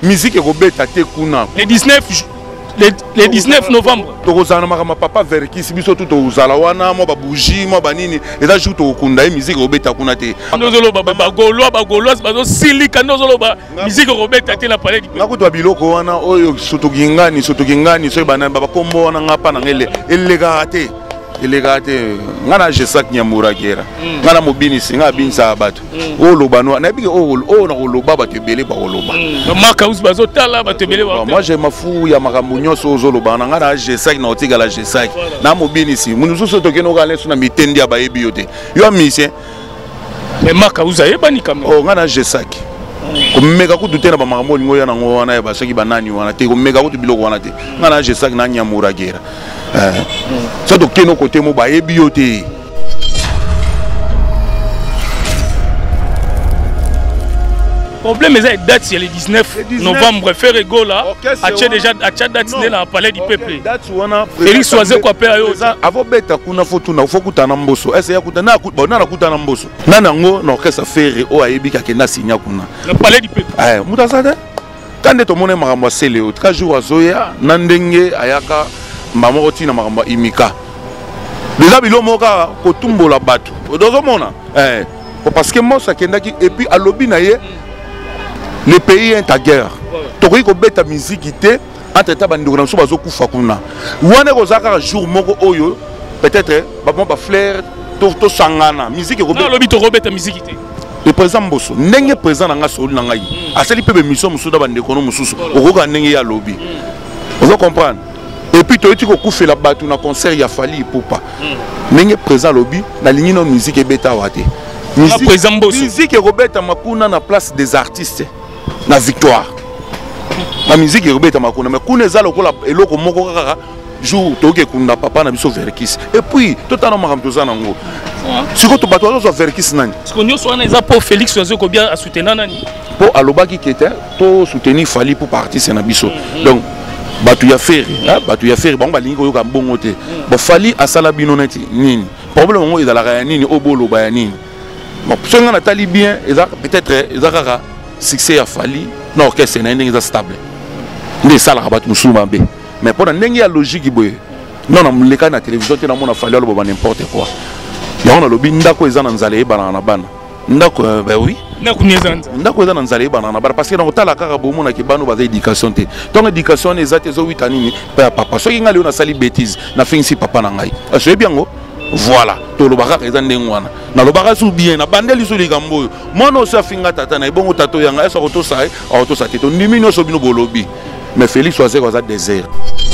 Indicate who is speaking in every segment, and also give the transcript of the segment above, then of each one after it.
Speaker 1: musique robeta te kuna
Speaker 2: le 19 novembre
Speaker 1: tokozana makama papa verkis biso tout ozala wana mo ba bougie mo banini eza jour to kunda musique robeta kuna te
Speaker 2: ndozolo ba gaulois bazo silika ndozolo ba musique robeta te na palais du
Speaker 1: nakuto biloko wana oyo sotokingani so bana ba kombo wana ngapa na ngele elega te ngana jesak nyamura kera ngana mobini singa binsa bato o lobano na biki o na loba bato ebele ba loba
Speaker 2: maka us bazo tala bato ebele ba
Speaker 1: moi je mafu ya makambo nyonso ozo lobana ngana jesak na otiga la jesak na mobini si munusu so tokeno kala so na mitendi ya bayebi yote yo misien
Speaker 2: mais maka us ayebani kamera
Speaker 1: o ngana jesak komeka kutu te na ba makambo lingo ya nango wana ya basoki banani wana te komeka kutu biloko wana te ngana jesak na nyamura kera ça donc nos côtés mo ba ebioté
Speaker 2: problème est date c'est le 19 novembre faire ego là a déjà a date dans le palais du peuple
Speaker 1: date wana
Speaker 2: Félix Oise quoi père yo
Speaker 1: avant beta kuna foto na fokuta na mboso essa ya kutana na kuta na mboso nanango na orchestre faire o ayebika kenda sinya kuna
Speaker 2: le palais du peuple
Speaker 1: mutasade quand to mona makambo seleo 3 jours azoya na ndenge ayaka maman oti na makambo imika déjà bilo moka kotumbola bato dozomona parce que moi ça kendaki et puis alobi na ye le pays est en guerre tokoki ko beta musique té entre ta bandiko na so bazo kufa kuna wana ko zaka jour moko oyo peut-être ba flair to sangana musique ko beta
Speaker 2: alobi to beta musique té
Speaker 1: le président Mbosso ndenge président nga soli na ngai asali pe be mission musuda bandiko no mususu okoka ndenge ya lobby vous comprenez. Et puis tu as dit que la batte na concert il a fallu pour pas. N'engé présent lobby na ligne no musique et beta wate. Musique et Robert Makuna na place des artistes na victoire. La musique et Robert Makuna mais kuna za lokola eloko moko kaka jour toke kunda papa na biso verkis. Et puis tout en maram toza nango. Siko to bato zo verkis nani.
Speaker 2: Parce que nous so na za pour Félix Oise ko bien à soutenir nani.
Speaker 1: Pour alobaki qui était to soutenir fali pour partir na biso. Donc batu ya feri bango balingi koyoka mbongo te bo fali asala bino neti nini problème ngo ezalaka ya nini obolo ba ya nini bon songa na tali bien eza peut-être ezaka succès ya fali na orchestre na ndenge stable nde sala batu musuma be mais pour ndenge ya logique boye non na muleka na télévision te na mona fali alo ba n'importe quoi ya on a lobi ndako eza na nzala e bana na bana ndako ben oui ndako eza na nzala ebana bara parce que na kotala kaka bomona ke bano baza éducation te donc éducation eza te zo 8 anini pa papa soki ngali ona sali bêtise na fingisi papa na ngai asoye biango voilà to lo baka eza ndenge wana na lo baka su bien na bandeli su likambo mona osa finga tata na ebongo tato yanga esa koto sai auto sa te to ndimi no so bino bolobi mais Félix Oise ko za désert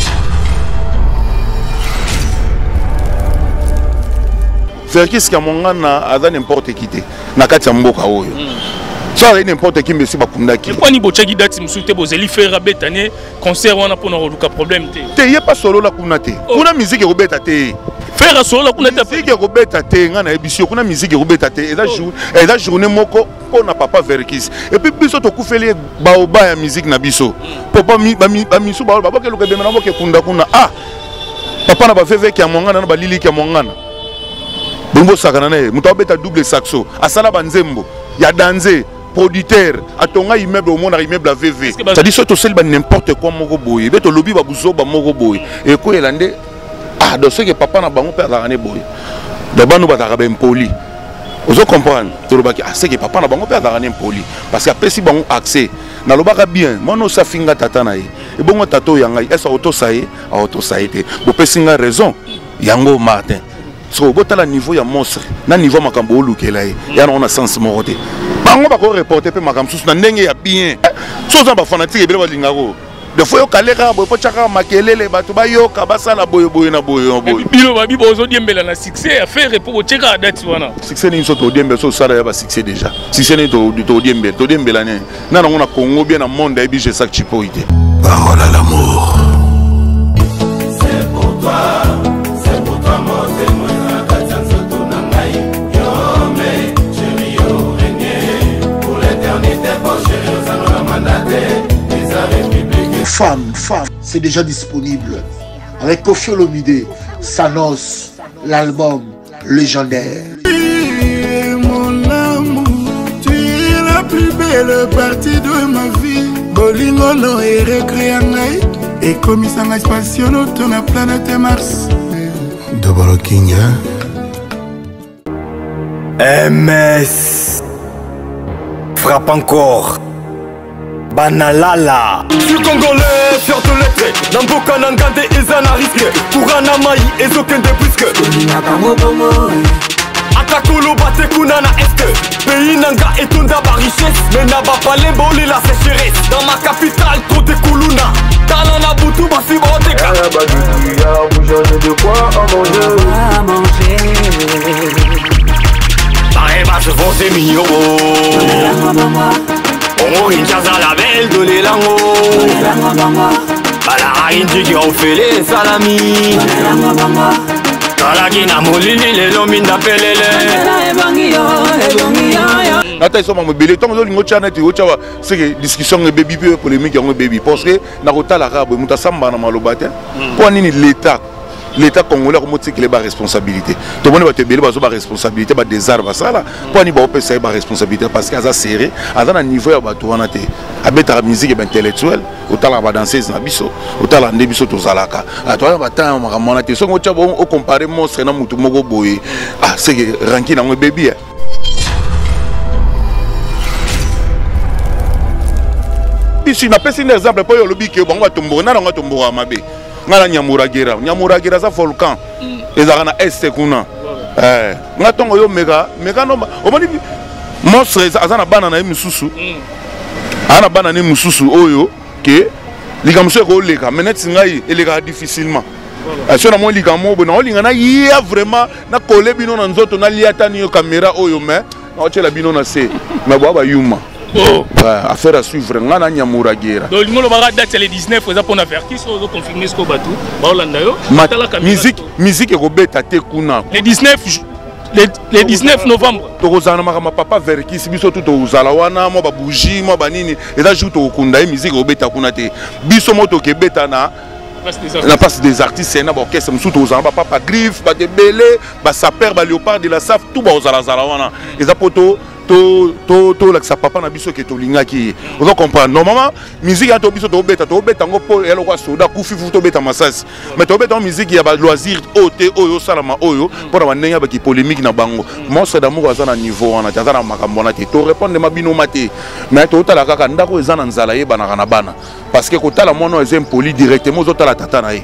Speaker 1: Verkis Kamongana a n'importe qui te na kati ya mboka oyo ça n'importe qui mbesi bakundaki
Speaker 2: quoi ni bochaki date musute bozeli faire abetane concert wana pona roluka problème te
Speaker 1: ye pas solo la kuna te kuna musique robeta te
Speaker 2: faire solo la kuna te
Speaker 1: musique robeta te ngana ebisio kuna musique robeta te eza journée moko pona papa Verkis et puis biso to kufeli baoba ya musique na biso papa ba misu ba ke luka bemana boke kunda kuna papa na ba veve ki amongana na ba lili ki amongana Bumbo Sakanane, Moutabeta double saxo, Asala Banzembo, ya danse, producteur, Atonga immeuble au monde, immeuble à VV. Ça dit surtout celle n'importe quoi Mogoboy, Beto Lobby Babouzo Mogoboy, et quoi il andé, de ce que papa n'a pas père d'Arane Boy. D'abord nous batons poli. Vous comprenez, c'est que papa n'a pas père d'Arane poli. Parce qu'après si bon accès, na lobaka bien, moi non sa finga tatanaï, et bon tato yangai, est-ce auto saïe, auto saïte, vous pouvez raison, Yango Martin. So botala niveau ya monstre na niveau makambo olukela ye ya na sens morote bango bako reporter pe makambo susu na ndenge ya bien so za ba fanatique ebele balingako de fois yo kaleka boy po chaka makelele bato ba yoka basala boyo na boyo
Speaker 2: bilo babi bozo diembela na succès affaire pour cheka date wana
Speaker 1: succès ni so to diembe so sala ya ba succès déjà succès ni to diembela ne na ngona Congo bien na monde ebi je sak chipo ite parole à l'amour c'est pour toi mon témoin.
Speaker 3: Femme, c'est déjà disponible. Avec Koffi Olomide, Sanos, l'album légendaire.
Speaker 4: Mon amour, tu es la plus belle partie de ma vie. Bolingolo et recréangai et commissaire spatial autour de la planète Mars. Double King,
Speaker 5: MS frappe encore. Banalala. Je suis congolais, fier de l'être. Namboka Nangande et Zana risque. Kurana Maï et Zoken de Puisque. Atakolo bate kunana est. Pays Nanga et Tunda ba richesse. Mais Naba Palembo la sécheresse. Dans ma capitale, trop de Kuluna. Tanana Boutou, Bassi Boteka. De quoi à manger. Barema se font des millions. On injaza la belle de l'élango. Balara inji qui ont fait les salamis. Talagina molini les lomines d'apelele.
Speaker 1: Nata iso mamobele tant que lingo chana ti ocha c'est que discussion de baby polémique en baby parce que na kota la rabo muta samba na malobate pour nini l'état congolais comme c'est qu'il a responsabilité. Tout le monde va te béler bazo ba responsabilité ba désarme ça là. Pour ni ba opesa ba responsabilité parce que ça serré, à un niveau ya ba to wana te. Abeta la musique est intellectuelle, autant la ba danseuse na biso, autant la ndebiso to zalaka. À toi ba ta mona te so ngo cha bon au comparer monstre na mutu moko boye. Ah c'est que ranking na baby. Ici na pesi un exemple pour le bique bon va tomber na nga tomber à mabe. Ngala Nyamuragera za volcan ezaka na este kuna nga tongo yo mega no omoni monstre azana bana na misusu ana bana ne misusu oyo ke likamso ko leka menet ngai eleka difficilement so na mo likamo bona olinga na ya vraiment na kole bino na nzoto na liata ni yo caméra oyo mais na ochela bino na se mais ba yuma. Oh. Affaire à suivre, on a Nyamuragera. Donc, le date c'est le 19, vous avez averti, vous avez confirmé ce qu'on va tout. Musique et Robert Tate Kuna. Le 19 novembre. Tozana ma papa Verki, si biso tout au Zalawana, moi bougie, moi banini, et là joue au Kunda, musique Robert Takuna te. Biso moto ke betana. La place des artistes, c'est un orchestre, papa griffe, ba de belé, ba saper, ba léopard de la saf, tout ba aux Zalawana. Et ça poto. To sa papa na biso ke to linga ki vous comprendre normalement musique ya to biso to beta ngo po elo kwa soda kufi fu to beta masasi mais to beta musique ya ba loisir ote oyo salama oyo pour ba ndenya ba ki polémique na bango monstre d'amour azana niveau wana tazana makambo na te to répondre mabino mate mais to tala kaka ndako ezana nzala ye bana kana bana parce que ko tala mono ezem poli directement zo tala tata na ye.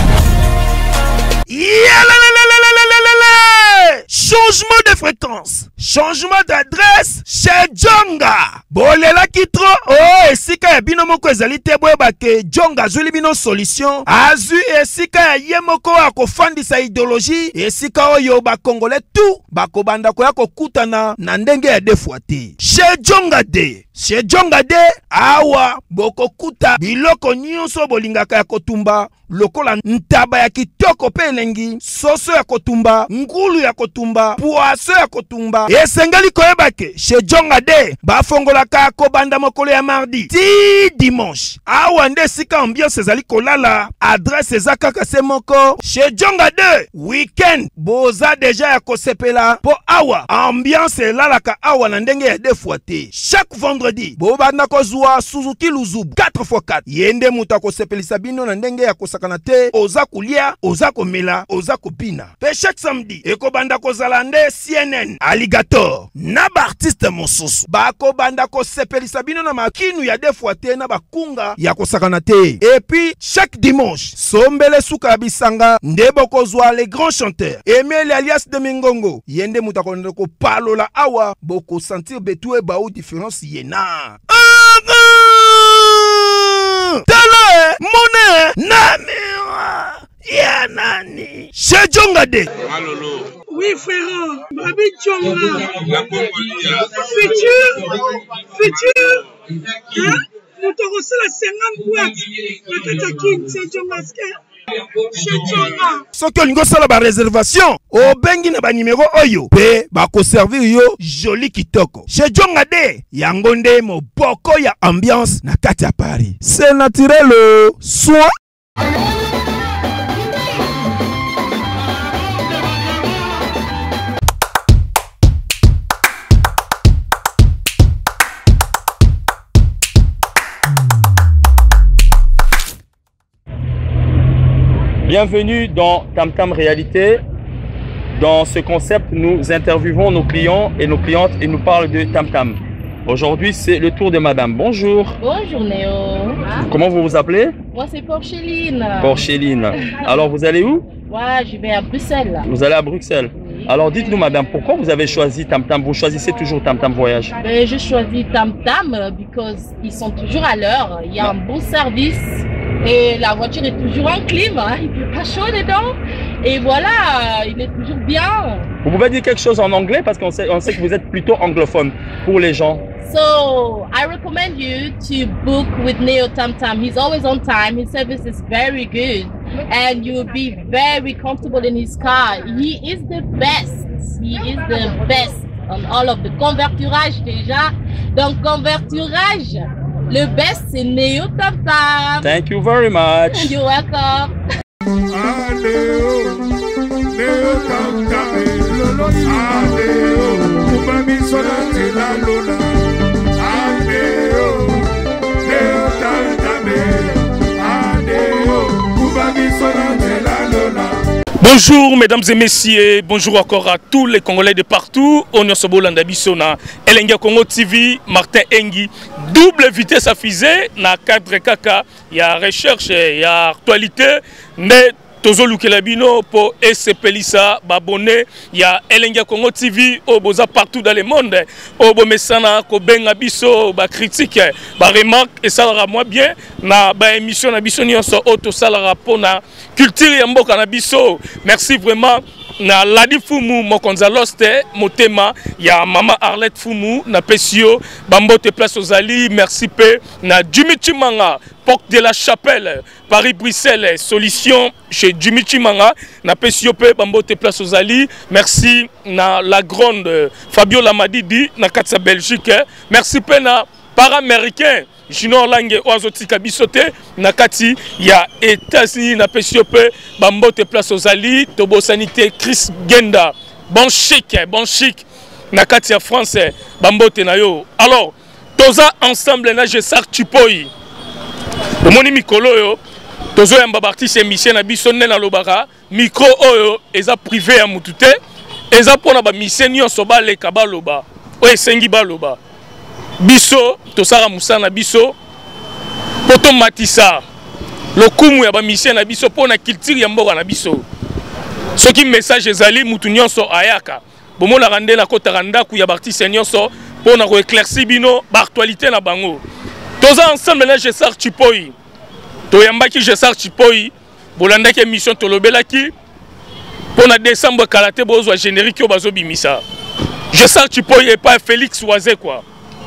Speaker 6: Changement de fréquence, changement d'adresse chez Djonga. Bolela kitro, oh, esika ya bino moko ezali te boyeba ke Djonga azuli bino solution. Azu esika ya ye moko akofandisa idéologie, esika oyo ba Congolais tout bakobanda ko ya kokutana na ndenge ya defuate. Chez Djonga de, chez Djonga de, awa bokokuta biloko nyonso bolingaka ya kotumba. Lokola ntaba ya kitoko pe elengi, soso ya kotumba, ngulu ya kotumba, poaso ya kotumba. Esengeli koyebake, chez Djonga de, bafongolaka kobanda mokolo ya mardi, ti dimanche. Awa nde sika ambiance ezali kolala, adresse ezakaka se moko. Chez Djonga de, weekend, boza deja ya kosepela, po awa, ambiance elalaka awa na ndenge ya defuate. Chaque vendredi, bobanda kozua Suzuki Luzubu, 4x4. Yende muta kosepelisa bino na ndenge ya kosaka kanate oza kulia oza komela oza kopina pe chaque samedi ekobanda kozala nde CNN Alligator na ba artiste mosusu bako banda ko sepelisa bino na makinu ya defwa te na bakunga ya kosakana te et puis chaque dimanche sombele suka bisanga nde bokozwa les grands chanteurs Emile alias de Mingongo yende mutakonde ko palola awa boko sentir betue ba ou différence yena tala mone namira ya nani chez Djonga de
Speaker 7: Malolo.
Speaker 8: Oui frère, Babi Djonga. Futur. Hein? Nous te reçons la 50 boîtes. La Katakin, c'est Djonga.
Speaker 6: Soki olingo sala ba réservation o bengi na ba numéro oyo pe ba ko servir yo joli kitoko chez Djonga de yango nde moboko ya ambiance na kati ya Paris c'est naturel soin.
Speaker 7: Bienvenue dans Tam Tam Réalité. Dans ce concept, nous interviewons nos clients et nos clientes et nous parlent de Tam Tam. Aujourd'hui, c'est le tour de madame. Bonjour.
Speaker 9: Bonjour Néo.
Speaker 7: Comment vous vous appelez?
Speaker 9: Moi, c'est Porcheline.
Speaker 7: Porcheline. Alors, vous allez où?
Speaker 9: Ouais, je vais à Bruxelles.
Speaker 7: Vous allez à Bruxelles. Oui. Alors, dites-nous madame, pourquoi vous avez choisi Tam Tam? Vous choisissez toujours Tam Tam Voyage?
Speaker 9: Je choisis Tam Tam parce qu'ils sont toujours à l'heure. Il y a un bon service. Et la voiture est toujours en clim, hein. Il ne fait pas chaud dedans. Et voilà, il est toujours bien.
Speaker 7: Vous pouvez dire quelque chose en anglais parce qu'on sait que vous êtes plutôt anglophone pour les gens.
Speaker 9: So, I recommend you to book with Neo Tam Tam. He's always on time. His service is very good. And you'll be very comfortable in his car. He is the best. He is the best on all of the converturage déjà. Donc, converturage. Le best, c'est Neo Tam Tam.
Speaker 7: Thank you very much.
Speaker 9: You're welcome.
Speaker 2: Bonjour mesdames et messieurs, bonjour encore à tous les Congolais de partout. On est sur Bolanda Bissona, Elenga Congo TV, Martin Engi, double vitesse à fusée, na cadre kaka, il y a recherche, il y a actualité, mais Tozo Lukelabino pour SPLISA, Babone, il y a Elenga Congo TV, Oboza partout dans le monde, Obo Mesana, Kobenga Biso, ba critique, ba remarque, et ça l'aura moins bien, na ba émission na Biso Nyonso, Auto Salara Pona, culture Yambo Kanabiso, merci vraiment. Na Ladi Fumu Mokonza Loste Motema ya Mama Arlette Fumu na Pesio Bambote Place aux Ali merci pe na Jimmy Chimanga Porte de la Chapelle Paris Bruxelles solution chez Jimmy Chimanga na Pesio pe Bambote Place aux Ali merci na la grande Fabiola Madidi na Katsa Belgique merci pe na para-américain Junior Lange Oazotika Bisote Nakati ya États-Unis na Pesiope Bambote Place aux Ali Tobo Sanité Chris Genda bon chic Nakati ya France Bambote na yo. Alors toza ensemble na je sar Chipoi le moni mikolo yo tozo ya mbabartiste émission na biso na lobara micro oyo eza privé ya mutute eza pona ba mission nyonso ba leka ba loba o esengi ba loba biso tosara musana biso poto matisa lokumu ya ba mission na biso pona culture ya mboka na biso soki message ezali mutu nyonso ayaka bomona rande na kota randa ku ya artiste nyonso pona ko éclaircir bino ba actualité na bango toza ensemble na Jesar Chipoi to yambaki Jesar Chipoi bolanda ke émission tolobelaki pona décembre kalaté bozwa générique yo bazo bimisa Jesar Chipoi et pas Félix Oisé quoi.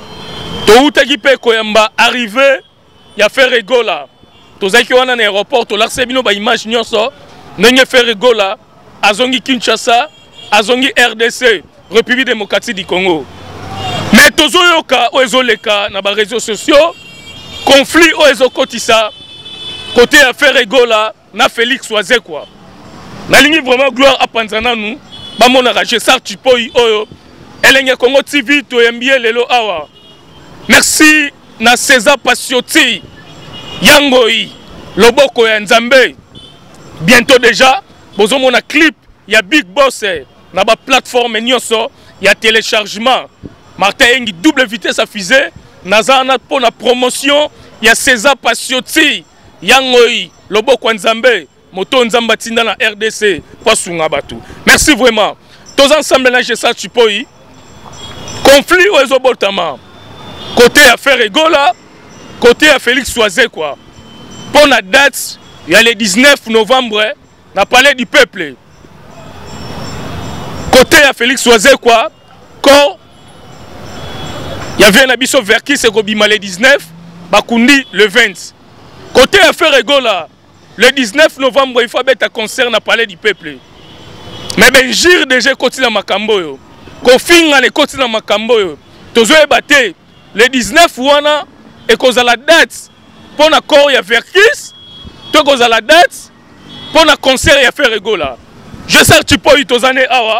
Speaker 2: Toutaki pe koyamba arrivé ya faire rigola tozaki wana na aéroport to larse bino ba image nyonso nenge faire rigola azongi Kinshasa azongi RDC République démocratique du Congo mais tozoyoka oezoleka na ba réseaux sociaux conflit oezokotisa côté ya faire rigola na Félix Oisé quoi nalingi vraiment gloire à panzana nous ba mona Jesar Chipoi oyo Elenga Congo TV to yambie lelo awa. Merci na César Passioti Yangoi Loboko ya Nzambe. Bientôt déjà bozo mona clip ya Big Boss na ba plateforme nyonso ya téléchargement Martin Engi double vitesse à fusée nazana pour la promotion ya César Passioti Yangoi Loboko ya Nzambe moto Nzamba tinda na RDC posunga batu. Merci vraiment. Tous ensemble na Jesar Chipoi conflit au ezobotama côté à faire Egola, côté à Félix Oisé quoi. Pour la date, il y a le 19 novembre, na palais du peuple. Côté à Félix Oisé quoi, quand il y avait un abisso Verkis et Gobima le 19, Bakundi le 20. Côté à faire Egola, le 19 novembre, il faut mettre un concert na palais du peuple. Mais ben jire déjà côté dans Makambo yo. Kofinga les côté dans Makambo yo. Tozo ebate le 19 wana et cause à la date pour na corps ya Verkis, to cause à la date pour na concert ya faire Egola. Je sais tu peux tozane awa.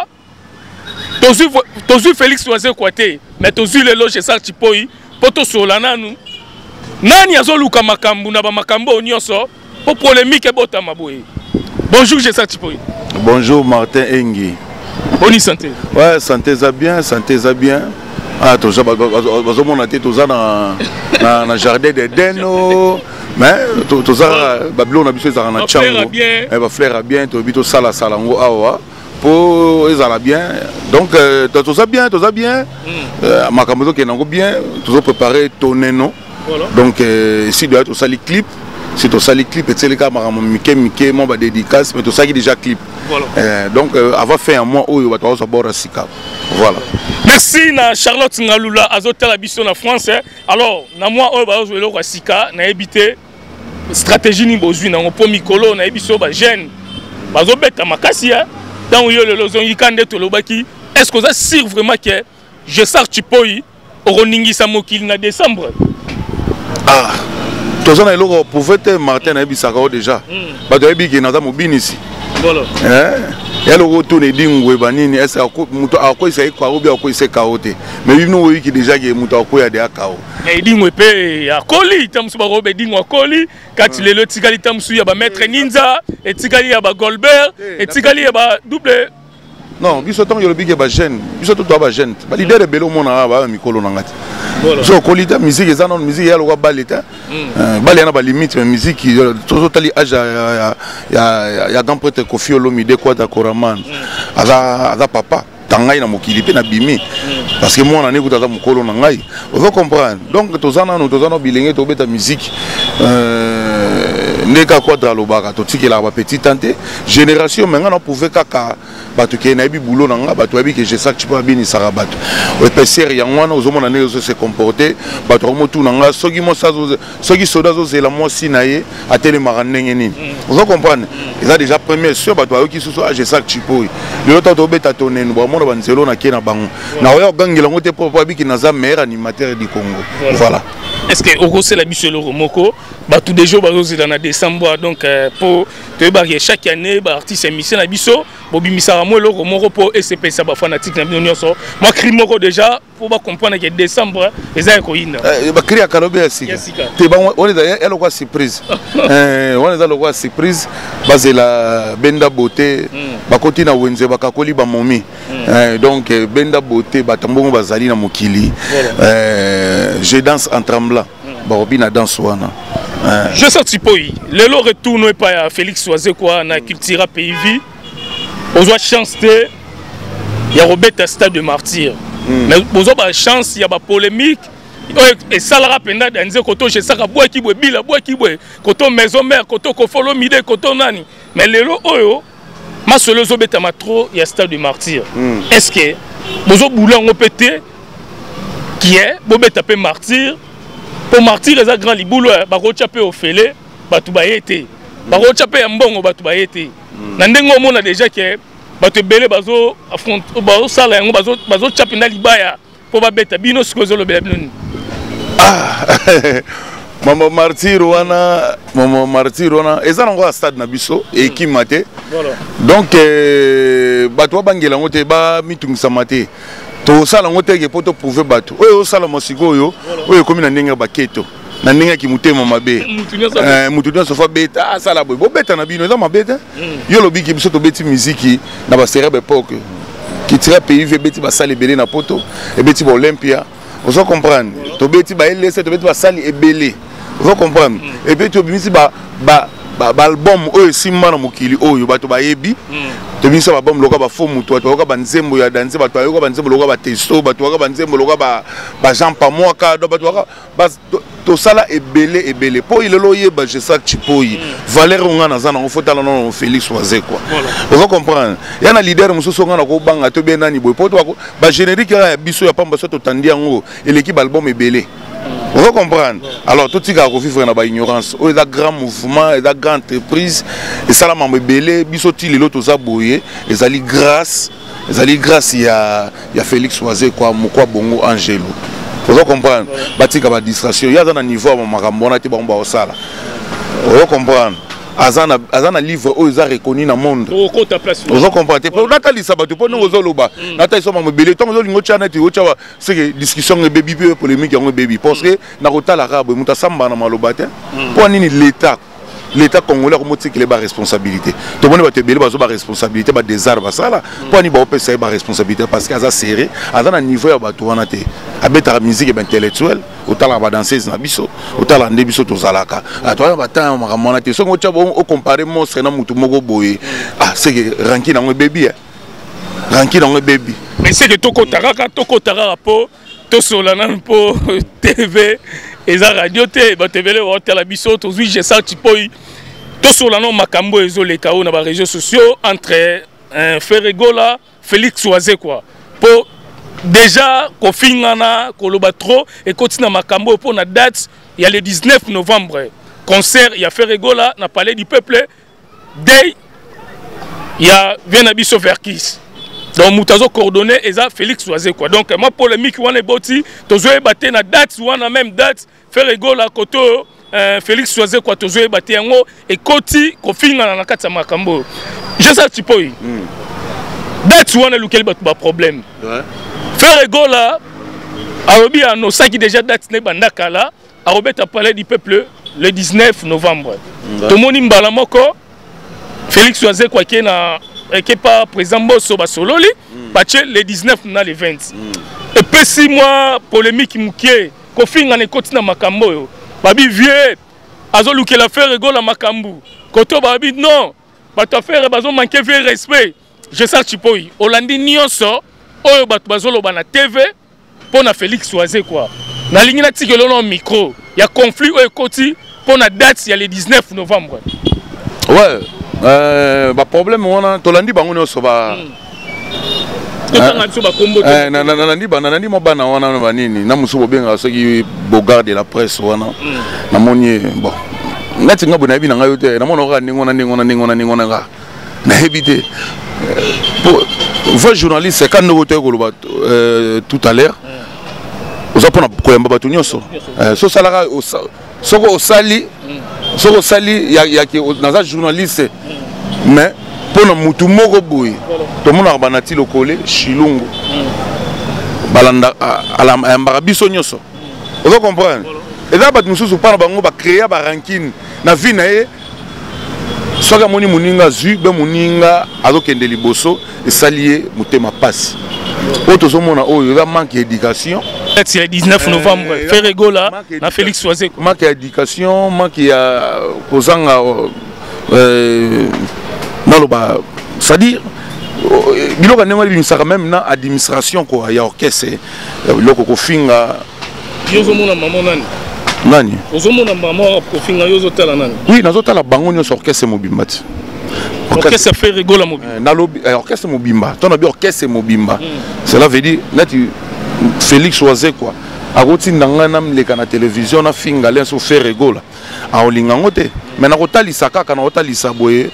Speaker 2: Tozu Félix Oisé kwate, mais tozu le loge ça tu peux poto solana nous. Nani azoluka makambu na ba makambo nyonso pour polémique bota maboye. Bonjour, j'ai ça Tipoy.
Speaker 1: Bonjour Martin Engi.
Speaker 2: Bonne santé.
Speaker 1: Ouais, santé ça bien, santé ça bien. Ah, tout ça, on a tout ça dans le jardin d'Éden. Mais tout ça, Babylone a besoin de un chango. Elle va flairer bien, tout ça la salango awa. Pour ils allaient bien. Donc tout ça bien, tout ça bien. Ma caméra qui est bien, tout ça préparé tourner non. Donc ici doit être tout ça les clips. C'est tout ça les clips et c'est les cas Mickey mon ba dédicace mais tout ça qui est déjà clip. Voilà. Donc avant faire un mois où il va avoir sa bord à Sika. Voilà.
Speaker 2: Merci na Charlotte Ngalula azota la biso na France. Alors na moi on va jouer le Sika na habité stratégie ni bozui na po mikolo na biso ba jeune. Bazo beta makasi dans yo le lozon yikande to lobaki. Est-ce que ça sûr vraiment que je sors Tipoy Oroningi Samokil na décembre?
Speaker 1: Ah. Tous les gens pouvaient être Martin Ebisakao déjà. Parce que Ebi qui est dans mobile ici. Voilà. Et le retour est dingue banini. Est-ce que à quoi c'est quoi ou bien à quoi c'est chaotique. Mais nous voyons qui déjà qui est muta quoi ya de chaos.
Speaker 2: Mais dingue pe à Koli tamsu ba robe dingue à Koli quand il est le tikali tamsu ya ba maître ninja et tikali ya ba Goldberg et tikali ya ba double.
Speaker 1: Non, biso tant yo le big ba jeune. Biso tout ba jeune. Ba leader de belo mona ba mikolo nangati. So kolita musique eza non musique ya lo ba leta. Bale na ba limite mais musique tout tali âge ya grand prêtre Kofi Olomide quoi d'accord man. Aza papa tangai na mokili pe na bimi. Parce que moi on a écouté ça mokolo nangai. On veut comprendre. Donc tozana bilenge to beta musique neka quadra lobaka to tikela ba petit tante génération maintenant on pouvait kaka batu ke na bi boulot nanga batu abi que je sais que tu peux bini sarabatu o pc ya ngwana ozomona ne se comporter batu motu nanga soki mo sazo soki soda zo zela mo sinaye atele marandenge nini vous comprenez ils a déjà premier sûr batu ayoki susu je sais que tu peux le autre to beta tonene bo mo banzelo na ke na bango na oyo gangela ngote papa abi ki naza meilleur animateur du Congo voilà.
Speaker 2: Est-ce que au c'est la biso le Romoko ba tout des jours ba dans la décembre donc pour te barrier chaque année ba artiste émission na biso bobi misara mo le Romoko pour SCP ça ba fanatique na bino so moi crimoko déjà pour ba comprendre que décembre les a ko ina
Speaker 1: ba cri à Kalobe asika te ba on est d'ailleurs elle quoi surprise on est dans le quoi surprise basé la Benda Beauté ba koti na wenze ba kakoli ba momi donc Benda Beauté ba tambongo bazali na mokili je danse en tremblant barobina danse wana
Speaker 2: je sens Tipoy le retourne pas à Félix Oisé quoi na culture pays vie aux chance de ya Robert Stade de Martyr mais aux ba chance il y a ba polémique et ça la rapenda dans koto je saka bois ki boy bila bois ki boy koto maison mère koto ko follow mide koto nani mais le oyo ma solo zo beta matro ya Stade de Martyr est-ce que bozo boulan pété qui est bobeta pe Martyr pour Martyr les grand libulo ba ko chapé au félé batu ba été ba ko chapé mbongo batu ba été na ndengo mona déjà que batu belé bazo affront bazo sala yango bazo chapé na libaya pour ba beta bino skozo lo bela bino
Speaker 1: ah Maman Martyr wana eza nango stade na biso et qui maté donc batu bangela ngote ba mitungisa maté to sala ngote ke poto prouver batu oyo sala mosiko oyo komi na ndenge baketo na ndenge ki mutema mabe mutu nyonso fa beta sala boy bo beta na bino eza mabeta yo lobi ki biso to beti musique na ba serebe époque qui tira pays beti ba sala ebele na poto e beti ba Olympia vous comprendre to beti ba LS to beti ba sala ebele vous comprendre et puis to bimisi ba album oyo simba na mokili oyo bato ba yebi to bimisa ba album loka ba fo mutu bato loka ba nzembo ya danse bato loka ba nzembo loka ba testo bato loka ba nzembo loka ba Jean Pamoaka bato loka ba to sala ebele po il lo yeba je sais que Tipoy Valère ngana zana on fotala non Félix Oisé quoi vous comprendre ya na leader mususu ngana ko banga to be nani boy po to ba générique ya biso ya pamba so to tandi yango et l'équipe album ebele. Vous comprenez? Alors, tout ce qui a vivre dans l'ignorance, il y a grand mouvement, il y a grande entreprise, et ça, il y a l'autre zabouye, il y a grâce à Félix Oisé, Mokwa Bongo Angelo. Vous comprenez? Il y a une distraction, il y a un niveau à Marambona, vous comprenez? Azana livre où ils ont reconnu dans le monde. Vous comprenez? Pour Nathalie Sabato, pour nous, Nathalie Sabato, tant que c'est que discussion de baby polémique baby parce que na rota l'arabe muta samba na malobate pour nini l'état l'état congolais comme que les responsabilité tout le monde va te belé bazo ba responsabilité ba désarme ça là pour ni ba opesa ba responsabilité parce que ça serré à un niveau ya bato wana te abeta musique et intellectuelle autant la danseuse na biso autant la ndebiso to zalaka toi ba temps makamona te so ngo tcha o comparer monstre na mutu moko boye ah c'est que ranki na ngo baby ranki na ngo baby
Speaker 2: mais c'est que toko taraka po to solana po TV et la radio te ba TV le hotel la biso to je ça tipo to solana makambo ezole kao na ba réseaux sociaux entre Ferregola Félix Oisé quoi pour déjà ko fingana ko loba trop et continue makambo pour na date il y a le 19 novembre concert il y a Ferregola na palais du peuple day il y a Vienabiso Verkis donc mutazo coordonné et ça Félix Oisé quoi donc moi polémique wana boti tozo baté na date wana même date Ferregola koto Félix Oisé quoi tozo baté yango et koti ko fingana na kati makambo je sais tu peux date wana lequel ba problème Ferregola arobi ano saki déjà date ne bandaka là arobeta palais du peuple le 19 novembre to moni mbala moko Félix Oisé quoi qui na qui pas président Bosso Basololi parce le 19 na le 20 et puis 6 mois polémique mukie ko finga ne kotina makambo yo babi vieux azoluke la Ferregola makambu koto babi non bato faire bazo manquer vieux respect je sais tu peux Holandi nyonso oyo bato bazolo bana TV pour na Félix Oisé quoi na ligne na tikelo no micro il y a conflit oyo koti pour na date il y a le 19 novembre
Speaker 1: ouais ba problème wana tolandi bango nyonso ba nanandi mo bana wana ba nini na musu bobenga soki bogarde de la presse wana na moni bon ngati ngabo na bi na ngayo te na mona ka ningona na hebite pour vos journalistes quand nous voter ko tout à l'heure oza pona koyamba bato nyonso so salara soko osali soko sali ya ki naza journaliste mais pona mutu moko boye to mona banati lokole Shilungu balanda ala mbarabiso nyonso ozo comprendre et là bato mususu pana bango ba créer ba ranking na vie na ye soka moni muninga zu be muninga azokende liboso esalié mutema passe auto zomona oyo va manque d'éducation.
Speaker 2: C'est le 19 novembre Ferregola na Félix Oisé
Speaker 1: manque d'éducation manque ya kozanga naloba c'est-à-dire biloko ndenge bimisaka même na administration quoi ya orchestre biloko kofinga
Speaker 2: yozomona maman nani
Speaker 1: nani
Speaker 2: ozomona maman kofinga yozotala nani
Speaker 1: oui nazotala bango nyonso orchestre mobimba ti
Speaker 2: orchestre Ferregola mobimba
Speaker 1: nalobi orchestre mobimba ton abi orchestre mobimba cela veut dire nati Félix Oisé quoi akoti ndanga na mleka na télévision na finga lenso Ferregola a olinga ngote mais na kotalisa kaka na kotalisa boye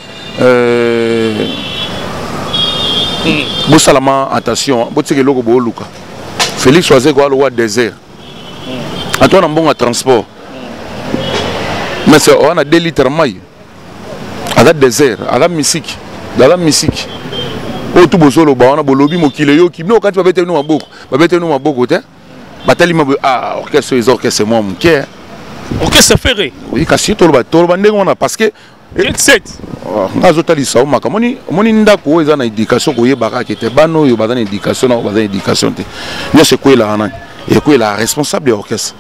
Speaker 1: bosalama attention botike loko bo luka Félix Oisé quoi le roi désert Antoine mbonga transport mais c'est on a 2 litres mai à la désert à la musique dans la musique o tout bozolo ba on a bolobi mokile yo ki no quand tu babete no maboko te batali mabu ah orchestre les orchestres moi mon cœur
Speaker 2: orchestre ferré
Speaker 1: oui kasi to ba ndenge on a parce que
Speaker 2: 7
Speaker 1: ngazotalisa o makamoni moni ndako eza na éducation ko yebaka ke te bano yo bazana éducation na bazana éducation te yo c'est quoi là et quoi la responsable de l'orchestre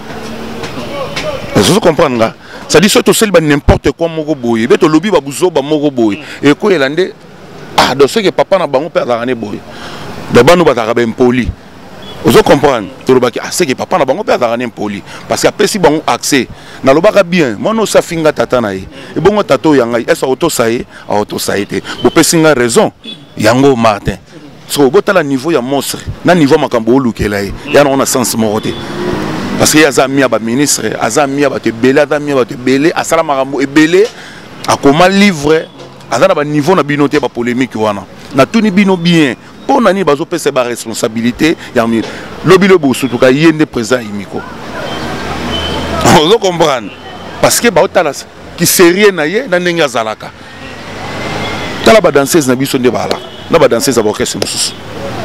Speaker 1: vous comprenez là ça dit surtout c'est n'importe quoi moko boye beto lobby ba buzo ba moko boye et quoi elande ah de ce que papa na bango père la boye de bano ba tarabe impoli vous comprenez to lobaki ah c'est que papa na bango père la impoli parce que après si bango accès na lobaka bien mono sa finga tata na ye et bongo tato yanga est auto saé te bo pesinga raison yango Martin so botala niveau ya monstre na niveau makambo olukela ye ya na sens moroté parce que ya zamia ba ministre azamia ba te belé asala makambo ebele akoma livre azana ba niveau na binoté ba polémique wana na tuni bino bien pona ni bazo pesa ba responsabilité ya lobi lo bosutu ka yende président imiko vous comprenez parce que ba otala ki sérieux na ye na ndenge azalaka tala ba danseuse na biso nde bala na ba danseuse ba orchestre mususu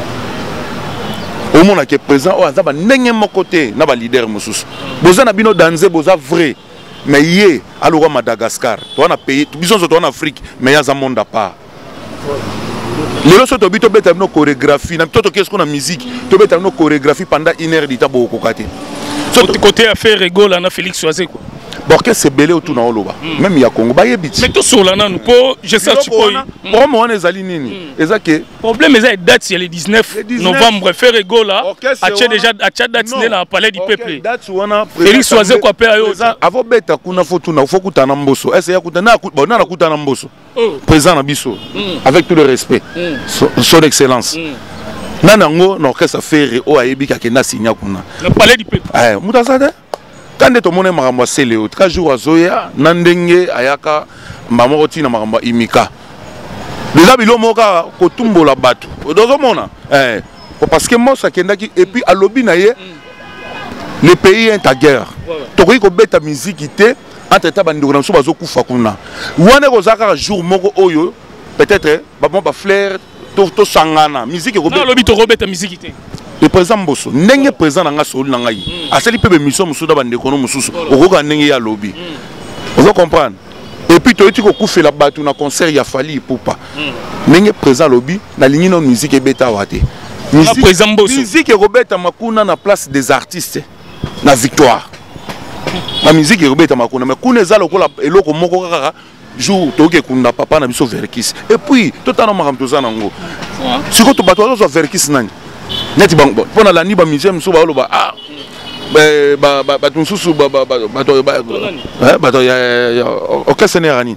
Speaker 1: au monde qui est présent o azaba ndenge moko te na ba leader mususu boza na bino danser boza vrai mais yé alors Madagascar toi on a payé bisons toi en Afrique mais il y a un monde à part les autres to bito beta no chorégraphie na toto qu'est-ce qu'on a musique to beta no chorégraphie pendant 1 heure d'état beaucoup côté
Speaker 2: côté affaire rigole na Félix Soazé quoi
Speaker 1: bon que c'est belé autour na oloba même il y a Congo ba yebiti
Speaker 2: mais tout sur là nan po je sais tu quoi
Speaker 1: pour moi on est ali nini ezake
Speaker 2: problème est date le 19 novembre faire rigole a déjà a date na palais du peuple Félix Soazé quoi père yo
Speaker 1: avant beta kuna photo na faut kutana mboso est-ce ya kutana bon na kutana mboso présent na biso avec tout le respect son excellence nanango na orchestre faire o ayebi ka kenda signa kuna
Speaker 2: na palais du peuple
Speaker 1: mutasade quand to mone makambo seleo 3 jours azoya na ndenge ayaka mbamo tina makambo imika déjà bilomo ka kotumbola bato dozomona parce que moi ça kendaki et puis alobi na ye le pays est en guerre tokoki ko beta musique ité entre ta bandiko na so bazokufa kuna wana kozaka jour moko oyo peut-être ba flair to sangana musique ko
Speaker 2: na lobi to robeta musique ité
Speaker 1: le président Mbosso ndenge président nanga soli nanga yi asali pe mission musuda bande kono mususu okoka ndenge ya lobby vous comprendre et puis to ko kufela batu na concert ya Fally Ipupa ndenge président lobby na lingi no musique e beta wate musique e robeta makuna na place des artistes na victoire la musique e robeta makuna mais kuna za lokola eloko moko kaka jour toke kunda papa na biso Verkis et puis totana makamto za nango siko to bato zo Verkis nani neti bango pona la ni ba musée mso ba loba ah ba tunsusu ba ya orchestre nerani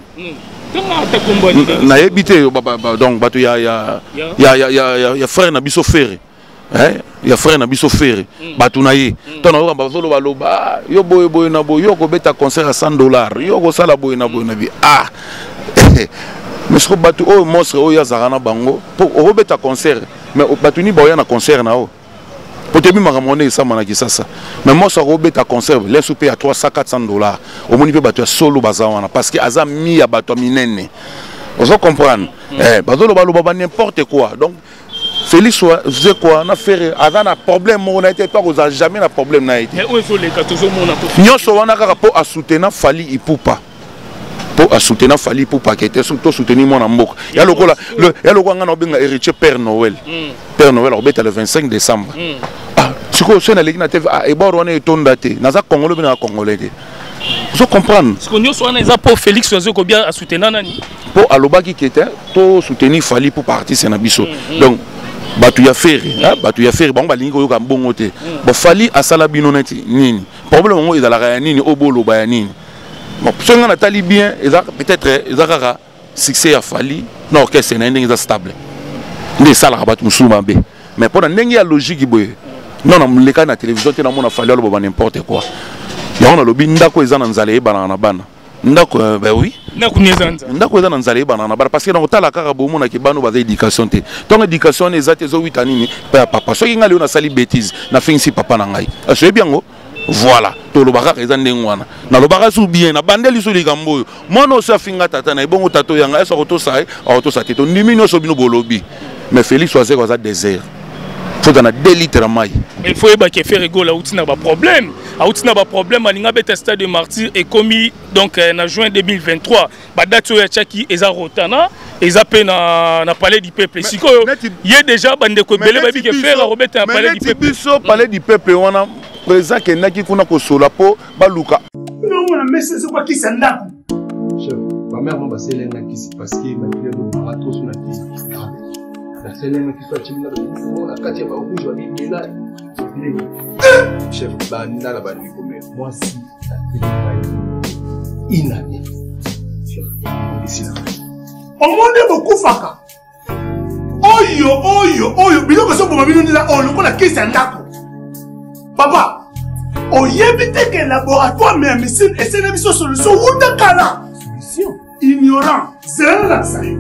Speaker 1: na ebité donc bato ya frère na biso Ferré ya frère na biso Ferré bato na ye tona ko ba zolo ba loba yo boy na boy yo ko beta concert à $100 yo ko sala boy na bi ah mais ce bato o monstre o ya zarana bango pour o beta concert mais bato ni boya na concert na o pour te bima ramoner ça manaki ça mais moi ça robeta concert laisse payer à $300-400 au moni pe bato ya solo bazawana parce que aza mi ya bato minene vous comprendre bato lo ba n'importe quoi donc Félix faisait quoi na faire avant un problème on a été pas aux jamais un problème na été
Speaker 2: mais où est les 14 mona to
Speaker 1: nyoso wana kaka po a soutenir Fally Ipupa pour soutenir Fally Ipupa qui était surtout soutenir mon mboka ya lokola ya lokola ngana obenga héritier Père Noël obeta le 25 décembre ah siko so na legina TV ah e boro wana etonda te naza congolais bina congolais te vous comprendre
Speaker 2: ce qu'on so wana eza pour Félix Soazé ko bien a soutenir nani
Speaker 1: pour alobaki qui était to soutenir Fally pour partir c'est na biso donc batu ya Ferré bango balingi koyoka mbongo te bo Fally asala bino neti nini problème ngo ezalaka ya nini obolo ba ya nini bon ce qu'on a tali bien peut-être ezaka succès à Fally non orchestre na ndenge stable ndé sala ka batu musuma be mais pour ndenge ya logique boye non na muleka na télévision te na mona Fally aloba n'importe quoi ya on a lobi ndako eza na nzale ebana na bana ndako ben oui ndako eza na nzale ebana na bana parce que na otala kaka bo mona ke bano ba éducation te donc éducation eza te zo 8 anini papa soki ngali on a sali bêtise na finisi papa na ngai aso biango voilà to lo baka eza ndenge wana na lo baka su bien na bandeli so likambo yo mona osa finga tata na ebongo tato yanga eso ko to sai auto sa te to ndimi no so bino bolobi mais Félix Soazé ko za désert faut dans 2 litres mai
Speaker 2: il faut ba ke faire rigole outina ba problème aninga beta stade de martyr et commis donc en juin 2023 ba date ya chaki eza rotana eza pe na palais du peuple siko yé déjà bande ko belé ba bi ke faire robeta na palais du peuple
Speaker 1: biso palais du peuple wana président ke naki kuna ko sola po baluka
Speaker 6: non mona messe c'est quoi qui s'endako
Speaker 10: chef ma mère m'a selenga kisi parce que ma mère m'a trop sur la kisi la selenga qui soit chimna na kati ba rouge wa bimela chef banda la bandi comme moi si la selenga inane chef ici là
Speaker 6: au monde beaucoup faka oyo biloko so boma bino ndila o lokola kisi ndako papa oyebi te que laboratoire mais médecine et c'est une solution wuta kala solution ignorant zéro la salle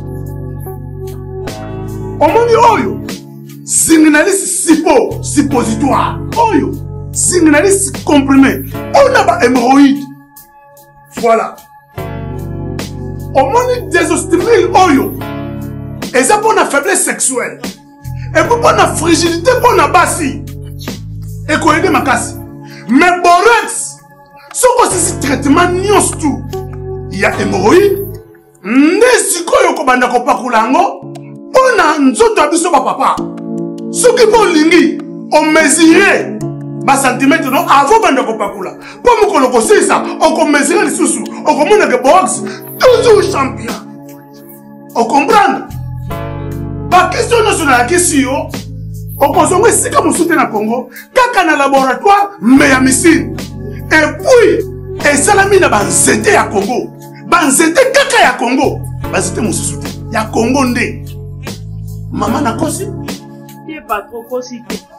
Speaker 6: omoni oyo signaliste suppositoire oyo signaliste comprimé on a ba hémorroïde voilà omoni désostimule oyo et ça pour la faiblesse sexuelle et pour la fragilité pour la basi et quoi aider ma casse mais borax
Speaker 4: Soko sisi traitement nyonso tout. Il y a hémorroïde. Nesikoyo kobanda kopakula ngo. Pona nzoto abiso ba papa. Soki bo lingi on mesurer ba centimètre non avant banda kopakula. Po mukolo ko sisa on ko mesurer lisusu. On ko mona ke box toujours champion. On comprend? Ba question nationale question. On consomme si comme soutien na Congo, kaka na laboratoire mais ya missile. Et puis et salami na banzete ya Congo. Banzete kaka ya Congo. Banzete mususu te. Ya Congo nde. Maman na kosi?
Speaker 8: Ti pas trop kosi.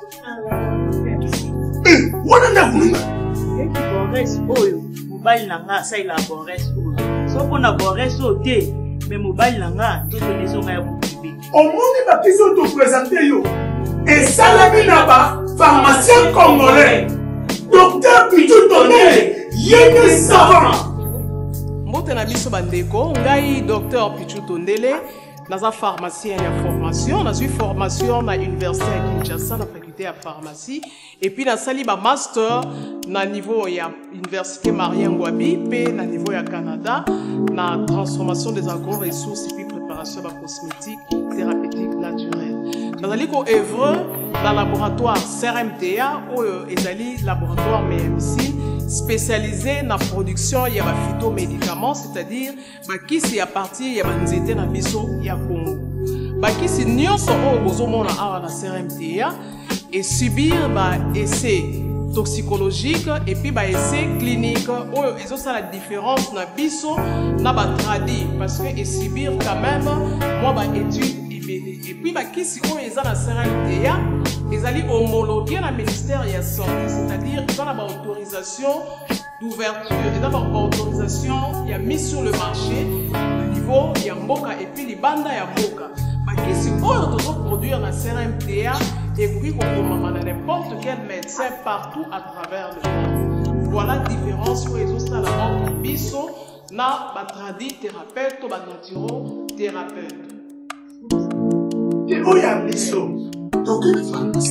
Speaker 4: Wana na kununga.
Speaker 8: Eki Boris oyo, mobile na nga sa ila Boris oyo. Soko na Boris o te, mais mobile na nga to leso nga ya bubibi.
Speaker 4: Omoni ba question to présenter yo. Et salami na ba pharmacien congolais. Docteur Pichu Tondele, yéné savant.
Speaker 11: Mbote na biso bandeko, ngai docteur Pichu Tondele, naza pharmacien ya formation, nazui formation na université ya Kinshasa na faculté ya pharmacie et puis na sali ba master na niveau ya université Marien Ngouabi pe na niveau ya Canada na transformation des agro-ressources et puis préparation de cosmétiques thérapeutiques naturelles. Nazali ko œuvre dans le laboratoire CRMTA ou ezali laboratoire MMC spécialisé dans la production de phytomédicaments, c'est-à-dire qui à partir de nzete na biso ya Congo. Qui nyonso o bozomona awa na CRMTA et subir essai toxicologique et puis essai clinique ou eso ça la différence na biso na ba tradi parce que et subir quand même moi étude et puis qui on est dans la CRMTA ils allaient homologuer la ministère de la santé, c'est-à-dire ils ont une autorisation d'ouverture, ils ont une autorisation il y a mis sur le marché le niveau il y a mboka et puis les bandes il y a mboka qui on doit produire la CRMTA et puis qu'on n'importe quel médecin partout à travers le monde. Voilà la différence où ils ont ça la biso na batradi thérapeute ou naturothérapeute.
Speaker 4: Et où y a biso? Donc une pharmacie.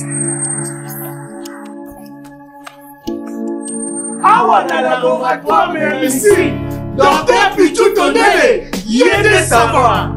Speaker 4: Awa na laboratoire mais ici, docteur Pichu Tondele, yéné savant.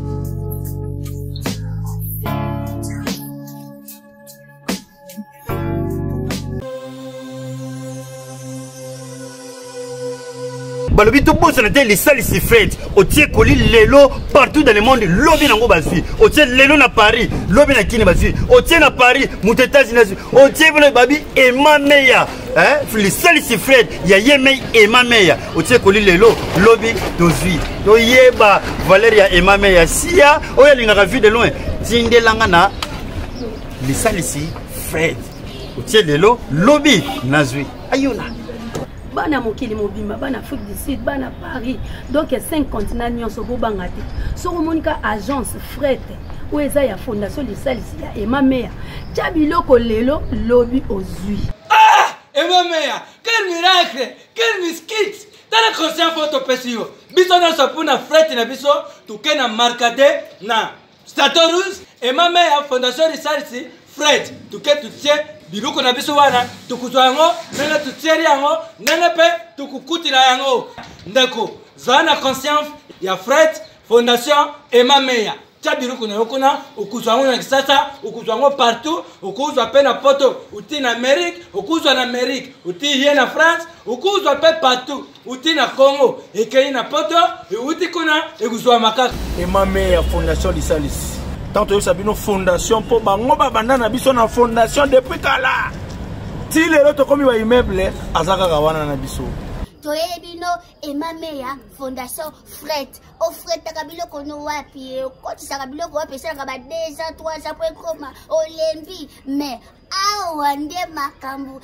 Speaker 12: Balobi to bossa na te les salles si fête au tie koli lelo partout dans le monde lobi nango basi au tie lelo na Paris lobi na kini basi au tie na Paris États-Unis au tie bolo babi et ma meya les salles si fête ya yeme et ma meya au tie koli lelo lobi dozui to yeba Valeria et ma meya sia o ya linga vu de loin tindelanga na les salles si fête au tie lelo lobi nazui ayona
Speaker 13: bana mokili mobimba bana Afrique du Sud bana Paris donc 5 continents nyonso bobanga te soko monika agence fret ou eza ya fondation de salisi ya Emma Meya tia biloko lelo lobi ozui
Speaker 14: Emma Meya quel miracle quel miskit tala conscient photo pesio biso na sapuna fret na biso tuke na markade na Statorus Emma Meya fondation de salisi fret tuke tutie biloko na biso wana tukuzwa yango nene tutieri yango nene pe tukukutila yango ndeko zana conscience ya Fred Fondation Emma Meya tia biloko na yokuna ukuzwa yango na kisasa ukuzwa yango partout ukuzwa pe na poto uti na Amérique ukuzwa na Amérique uti hier na France ukuzwa pe partout uti na Congo ekei na poto uti kuna ekuzwa makaka
Speaker 6: Emma Meya Fondation Lisalis. Tant que ça une fondation pour bango babanda na biso na fondation depuis kala. Ti lelo to komi ba immeuble azaka kawana na biso.
Speaker 15: Toyebino Emma Meya Fondation Fred. O Fred takabilo kono wapi koti sakabilo ko wapi sanga ba 2 ans 3 ans pour koma olembi mais awa nde makambu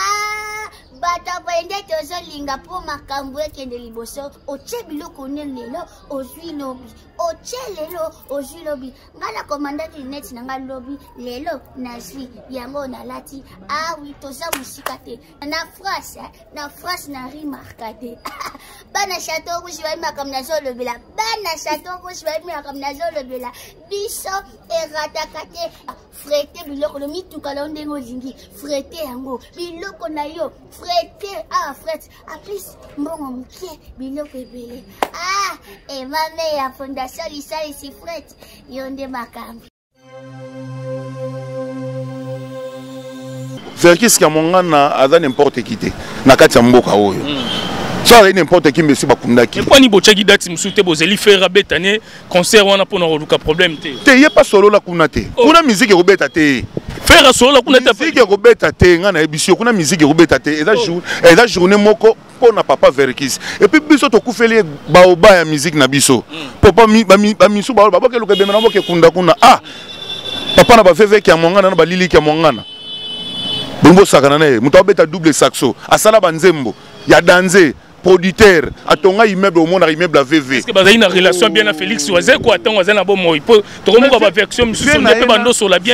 Speaker 15: bata bende tozo linga po makambu ekende liboso oche biloko ne lelo ozwi lobi oche lelo ozwi lobi ngala commandant net nanga lobi lelo nazwi yango na lati oui toza musika te na France na remarquate bana château rouge ba makam na zolo bila bana château rouge ba makam na zolo bila biso eratakate frete biloko no mituka la ndenge olingi frete yango biloko na yo frete frete a plus mbongo muke biloko ebele emame ya fondation lisalisi frete yo nde makambi
Speaker 1: Verkis Kamongana aza n'importe qui te na kati ya mboka oyo ça n'importe qui monsieur bakundaki
Speaker 2: quoi ni bochaki date musute bozeli faire betane concert wana pona roluka problème te
Speaker 1: y a pas solo la kunate kuna musique robeta te
Speaker 2: faire solo la kunate
Speaker 1: musique robeta te ngana ebisio kuna musique robeta te eza journée moko pona papa Verkis et puis biso to kufeli baoba ya musique na biso papa ba misu ba ke luka bemena mo ke kunda kuna papa na ba veve ki amongana na ba lili ki amongana Bumbo Sakanane, Moutabeta double saxo, Asala Banzembo, ya danse, producteur, atonga immeuble au monde, immeuble à VV.
Speaker 2: Est-ce que vous avez une relation bien à Félix Oazé, quoi, attends, Oazé, bon mot, il faut, tu remontes ma version, monsieur, on peut bando sur la bien.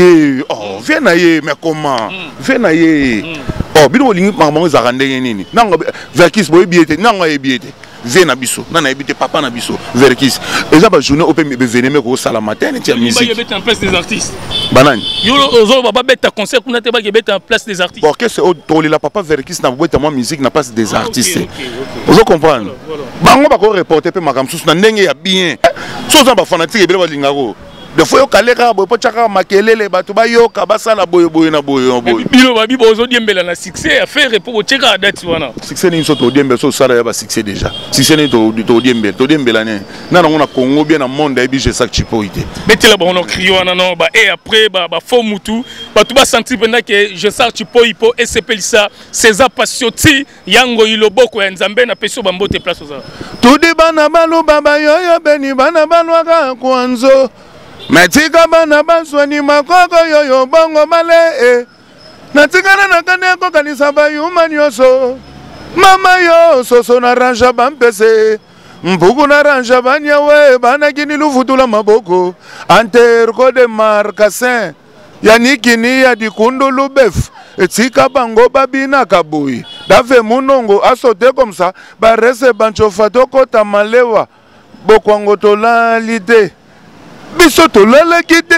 Speaker 1: Viens naïe, mais comment? Viens naïe. Oh, bino lingi maman zarande nini. Nanga Verkis boy biete, nanga ebiete. Viens abisso, nana ebite papa na biso, Verkis. Et ça va journée au pays venir me au salle matin et tiens musique.
Speaker 2: Il y a en place des artistes.
Speaker 1: Banane.
Speaker 2: Yo ozo baba beta concert kuna te ba gebeta en place des artistes.
Speaker 1: Bon, qu'est-ce que la papa Verkis na boîte moi musique na place des artistes. Vous comprenez? Bango ba ko reporter pe makamsu na ndenge ya bien. So za ba fanatique ebele ba lingaro. De fois kaleka boy pochaka makelele batu ba yoka basala boy na boy.
Speaker 2: Bino ba bibo ozo diembela na succès affaire pour cheka date wana.
Speaker 1: Succès ni so to diembe so sala ya ba succès déjà. Succès ni to diembela ne. Na na Congo bien na monde ebi je sak chipo ite.
Speaker 2: Mettez là ba on crie wana non ba et après ba fo mutu ba tu ba sentir pendant que je sak chipo ipo et sepelisa César Passioti yango iloboko ya Nzambe na peso ba mbote place oza.
Speaker 1: Tudi bana balo baba yoyo beni bana balo aka kwanzo. Metika bana baswani makoko yoyo bongo male natikana nakane ko kanisa ba human yoso mama yo soso na ranja bampese mbugu na ranja banyawe bana kini lufutula maboko anterko de marcasin yanikini ya dikundo lubef etika bango babina kabui dave munongo asote comme ça barese bancho fatoko tamalewa bokwango tolalite bisoto lala kite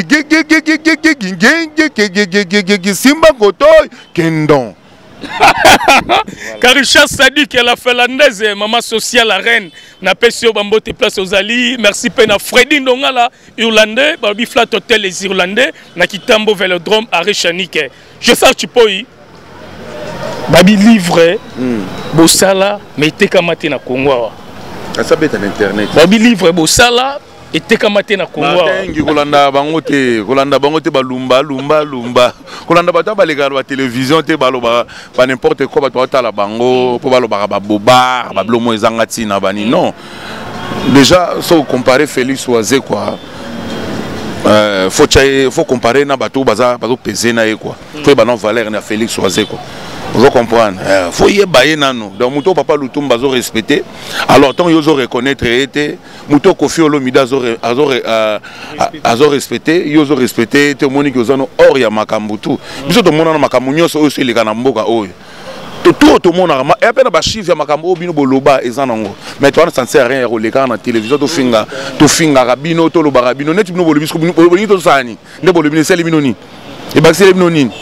Speaker 1: simba kotoy kendon.
Speaker 2: Karisha Sadik la finlandaise maman sociale la reine na pesio bambote place aux Ali merci pena Freddy Ndongala irlandais babi flat hotel les irlandais na Kitambo Vélodrome à Rechanike je sais chipoi babi livre bosala mais kamate na Congo
Speaker 1: ça bête en internet
Speaker 2: babi livre bosala et kamate na Congo
Speaker 1: ngi kolanda bangote balumba kolanda bata balega ba télévision te baloba ba n'importe quoi bato tala bango po baloba ba boba ba blomo ezangati na bani non déjà so comparer Félix Oazé quoi faut comparer na bato bazo peser na quoi faut ba non valeur na Félix Oazé quoi. Vous comprenez? Faut y bailler nano. Donc muto papa Lutumba zo respecter. Alors tant yo zo reconnaître été muto Kofi Olomide azo respecter, yo zo respecter te moni ko zano or ya makambutu. Biso to mona na makambu nyoso oyo se leka na mboka oyo. Tout le monde a et après ba chiffre ya makambu bino boloba ezanango. Mais toi ça ne sert à rien ya leka na télévision to finga rabino to loba rabino net bino bolobisko bino to sani. Ne bolobine sele bino ni. E ba sele bino ni.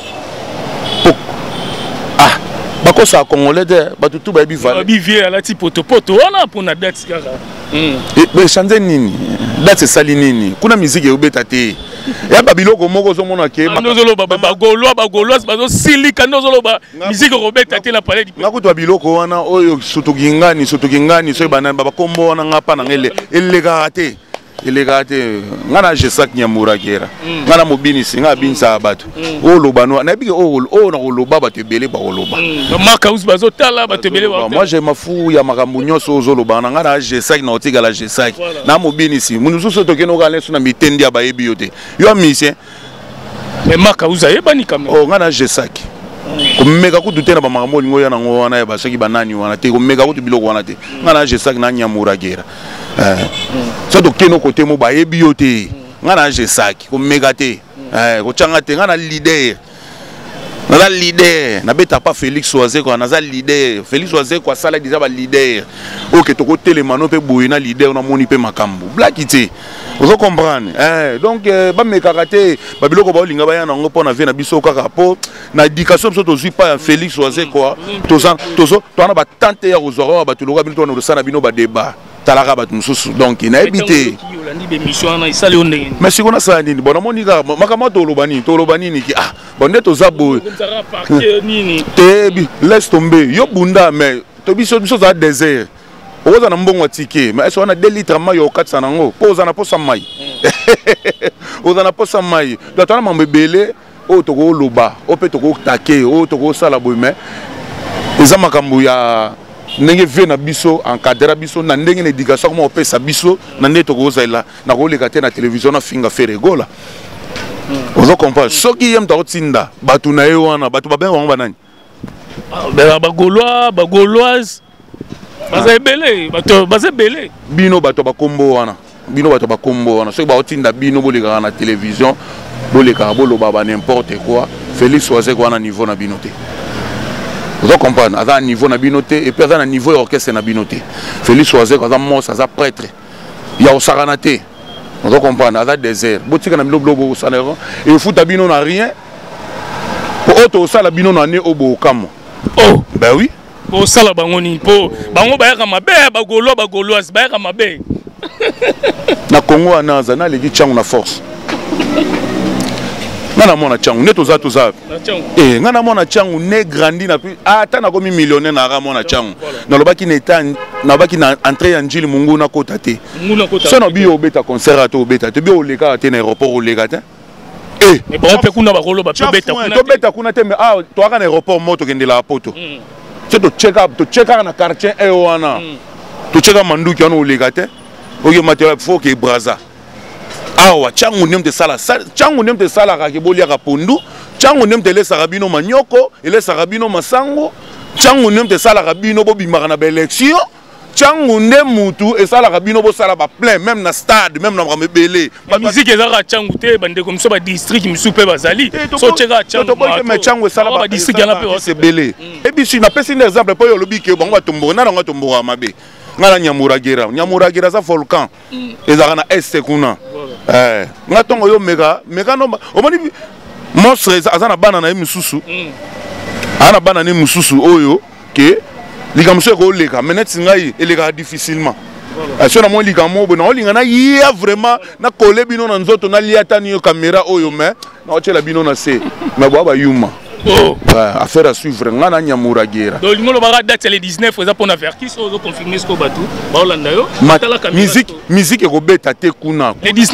Speaker 1: Bako sa congolais de batutu ba bivala
Speaker 2: ba bivie ala ti poto wana pona date kaka
Speaker 1: be chande nini date sali nini kuna musique ebeta te ya babiloko moko zo mona ke
Speaker 2: ndozolo ba gaulois bazo silika ndozolo ba musique robeta te na palais di
Speaker 1: ngakuto babiloko wana oyo sotokingani so banana ba kombo wana ngapa na ngele elega te ngana jesak nyamura kera ngana mobini singa binsa abatu o lobano na biki o na loba batebele ba loba
Speaker 2: maka us bazotala batebele ba
Speaker 1: moi je mafu ya makambu nyoso ozo lobana ngana jesak na otiga la jesak na mobini si munusu so tokeno gale so na mitendi ya bayebi yote yo misien
Speaker 2: mais maka us ayebani kamera
Speaker 1: o ngana jesak komeka kutu te na bamakambo lingo ya nango wana ya basaki banani wana te komeka kutu biloko wana te ngana jesak na nyamura kera ça donc keno côté mo ba yebi yote ngana je saki ko megate ko changa te ngana leader naza leader nabeta pas Félix Oazé quoi naza leader Félix Oazé quoi sala déjà ba leader OK toko télémano pe boyena leader na moni pe makambo blakité vous comprendre donc ba me karaté ba biloko ba linga ba yana ngo pona vie na biso kaka po na éducation biso tozui pas Félix Oazé quoi toza na ba tante ya ozoro ba tuloka bino na dosana bino ba débat talaka ba mususu donc na ebité mais si on a ça nini bon moni ka makama tolobani ni ki ah bon neto zabo te laisse tomber yo bunda mais to biso za désert oza na mbongo ticket mais est-ce on a 2 litres mai yo 400 nango poza na posa mai oza na posa mai do tana mambebele o toko loba o pe toko take o toko sala boy mais eza makambo ya ndenge vie na biso encadrer biso na ndenge éducation comment on peut sa biso na neto ko zaila na ko leka te na télévision na finga faire gola ozo comprendre soki yem ta otinda batu na yo wana batu ba ben wango banani
Speaker 2: ba gauloise baza ebele bato baza ebele
Speaker 1: bino bato ba kombo wana soki ba otinda bino boleka na télévision boleka boloba ba n'importe quoi Félix Oazé quoi na niveau na bino te. Vous comprenez, à un niveau na binoté et puis à un niveau orchestre na binoté. Félix Oazé à un monstre, à un prêtre. Il y a au Saranaté. Vous comprenez, à un désert. Boutique na blobo sanero et fout à bino na rien. Pour autre ça la bino na né au Bokamo.
Speaker 2: Oh,
Speaker 1: ben oui.
Speaker 2: Pour ça la bangoni pour bango ba ya mabe ba gauloise ba ya mabe.
Speaker 1: Na Congo anaza na legi changu na force. Ngana mona changu ne toza ngana mona changu ne grandi na plus ata na komi millionnaire na ra mona changu na lobaki neta na baki na entrée ya njili mungu na kota te so na bi obeta concert to obeta te bi oleka te na aéroport oleka te
Speaker 2: mais bon pe kuna ba kolo ba
Speaker 1: beta kuna te mais to aka na aéroport moto kende la poto to check up na quartier e wana to check up manduki wana oleka te oye matériel faut que braza awa changu nemte sala ka kebolia ka pondu changu nemte le sarabino manyoko ele sarabino masango changu nemte sala ka bino bo bimaka na élection changu ne mutu e sala ka bino bo sala ba plein même na stade même na mebele
Speaker 2: ba musique ezaka changu te bande comme ça ba district misupe bazali so cheka changu
Speaker 1: to boy me changu e sala ba district yana pe c'est belé et puis si na pesi un exemple po yo lobi ke bango batombo na ngo tombo mabe ngala nyamuragera za volcan ezaka na este kuna nga tongo yo mega no omoni monstre azana bana na misusu ana bana ne mususu oyo ke likamso ko leka menet ngai eleka difficilement so na mo likamo bo na olinga na ya vraiment na kole bino na nzoto na liata ni yo caméra oyo mais na ochela bino na se mais ba yuma affaire à suivre ngana nyamuragera
Speaker 2: donc ngolo ba date le 19 eza pona vers qui so confirmer ce ko batu ba olanda yo
Speaker 1: musique ko beta te kuna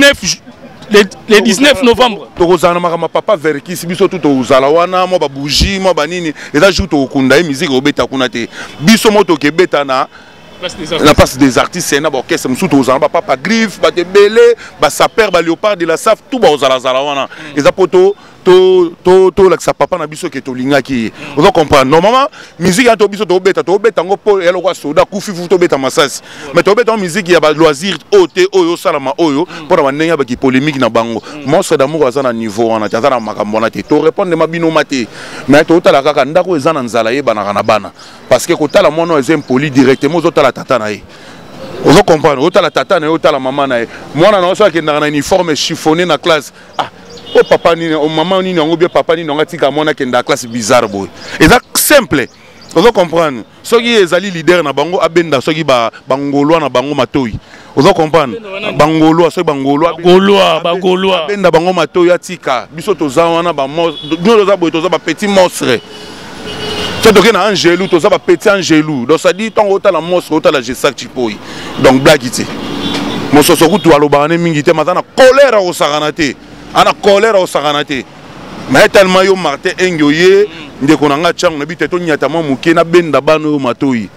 Speaker 2: le 19 novembre
Speaker 1: tokozana makama papa verkis biso tout ozala wana mo ba bougie mo ba nini eza jour to kunda musique ko beta kuna te biso moto ke beta na place des artistes c'est na ba orchestre msuto ozala ba papa griffe ba tebele ba saper ba léopard de la saf tout ba ozala wana eza poto to la papa na biso ke to lingaki vous comprenez normalement musique ya to biso to beta ngo po elo kwa soda kufi fu to beta masasi mais to beta musique ya ba loisir ote oyo salama oyo pour ba ndenya ba ki polémique na bango monstre d'amour azana niveau wana tazana makambo na te to répondre mabino mate mais to tala kaka ndako ezana nzala ye bana kana bana parce que ko tala mono est impoli directement zo tala tata na ye vous comprenez o tala tata na ye o tala mama na ye mwana na oso ke na uniforme chiffonné na classe oh papa ni oh maman ni non bien papa ni non atika mona kenda classe bizarre boy et ça simple vous comprendre soki ezali leader na bango abenda soki bangolwa na bango matoi vous comprendre bangolwa soki bangolwa abenda bango matoi atika biso toza wana ba toza boy toza ba petit monstre c'est donc na angelou toza ba petit angelou donc ça dit tant autant la monstre autant la gesak tipoi donc blaguité mososo kutu alobane mingi te matana colère au saranate ana colère au saranate mais tellement yo Martin Engioye ndeko nanga changu na bite to nyata mo muke na benda bano yo matoi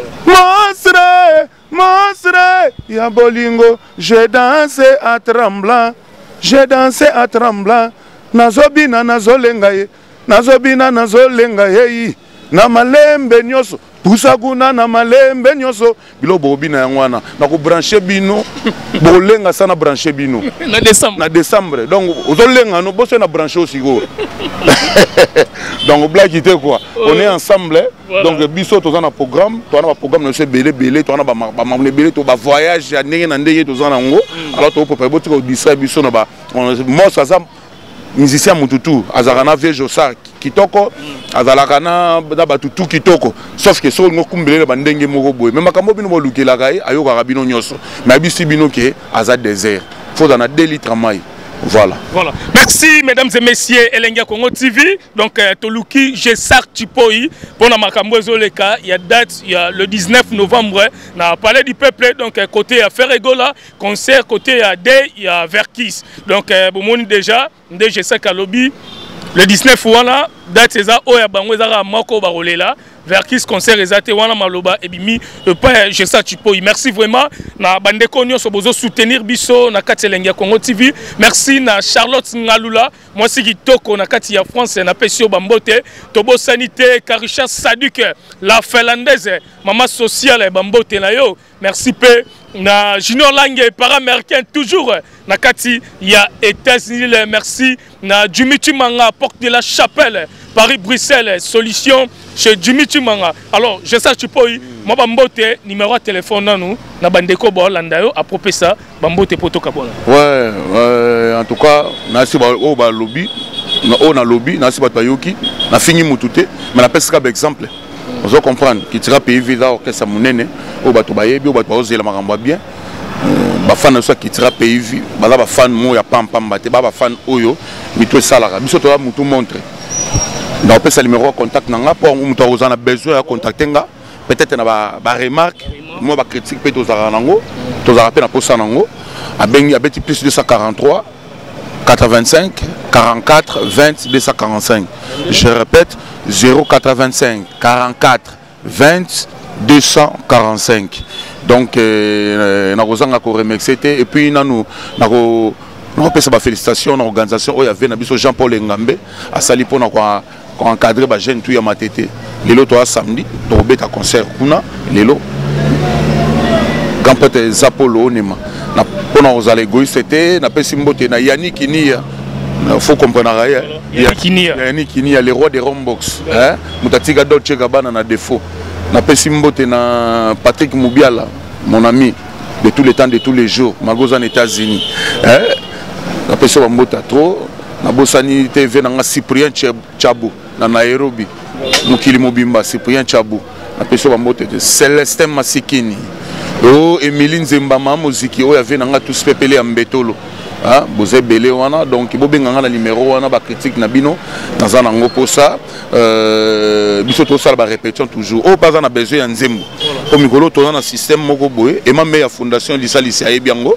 Speaker 1: monstre ya bolingo je dansé à tremblant nazobina nazolenga ye na malembe nyoso pusa kuna na malembe nyonso bilo bobi na yangwana na ko brancher bino bolenga sana brancher bino na décembre donc ozolenga no boso na brancher aussi go donc blague était quoi on est ensemble donc biso to na programme to na programme no se belé to na ba belé to ba voyage ya ndenge na ndenge to na ngo alors to peut pas ko disa biso na ba moi ça musicien mututu azalaka vie Josa kitoko azalaka na batutu kitoko sauf que so ngo kumbelele bandenge moko boye même makambo bino bolukelaka ye ayokaka bino nyonso mais bisi bino ke aza désert faut dans 2 litres mai. Voilà.
Speaker 2: Merci mesdames et messieurs, Elenga Congo TV. Donc Toluki Jesar Chipoi pour la Makambo Zoleka, il y a date, il y a le 19 novembre na Palais du Peuple, donc côté à Ferregola, concert côté à Day, il y a Verkis. Donc bon déjà, Jesar Kalobi le 19 voilà, date c'est ça, oya bango ezaka moko barolela. Verkis concert ezate wana maloba ebimi pas Jesar Chipoi. Merci vraiment na bandeko nyonso bozo soutenir biso na kati Elenga Congo TV. Merci na Charlotte Ngalula, moi si kitoko na kati ya France na pesio bambote, Tobo Sanité, Karisha Sadik, la finlandaise, maman sociale bambote na yo. Merci pe na Junior Lange para-américain toujours na kati ya États-Unis. Merci na Jimmy Manga, porte de la Chapelle, Paris-Bruxelles, solution chez Jimmy Manga. Alors, je sais Chipoi, moi bambote numéro de téléphone nous na bandeko ba Hollanda yo à propos ça bambote poto kabona.
Speaker 1: Ouais, en tout cas, na si ba o ba lobby, na lobby, na si ba yoki, na fini mutute, mais la peste comme exemple. On doit comprendre qu'il tira pays visa orchestre monene, o ba to ba yebi, o ba to ozela makamba bien. Ba fan so qui tira pays vi, ba fan mo ya pam pam bate, ba fan oyo, mito salara, biso to mutu montre. Donc peut le numéro contact nanga pour mutu ozana besoin ya contacter nga. Peut-être na ba remarque, moi ba critique peut tozara nango, tozara pe na posa nango, a bengi abeti plus 243 85 44 20 245. Je répète 085 44 20 245. Donc na kozanga ko remercier et puis nous pesa ba félicitations na organisation oyo avait na biso Jean-Paul Ngambe a sali pona ko encadrer ba jeune tout ya matete. Lelo to samedi to beta concert kuna lelo grand pote Zapolo onema na pona ozala égoïste c'était na pesi mbote na Yannick Nia. Il faut comprendre Yannick Nia le roi des Rombox hein mutatika Dolce Gabbana na défaut na pesi mbote na Patrick Moubiala mon ami de tous les temps de tous les jours magoza en États-Unis hein na pesi mbote trop na bosani TV na Cyprien Chabou na Nairobi mukili mobimba Cyprien Chabou na pesi mbote Célestin Masikini oh Emiline Zembama muziki oyo avait na tous pepele ya mbetolo ah boze belé wana donc bobenga na numéro wana ba critique na bino dans un ango pour ça biso to sala ba répétition toujours oh pas na besoin ya nzembo au mikolo to na système moko boye et ma meilleure fondation lisalisi ayebi yango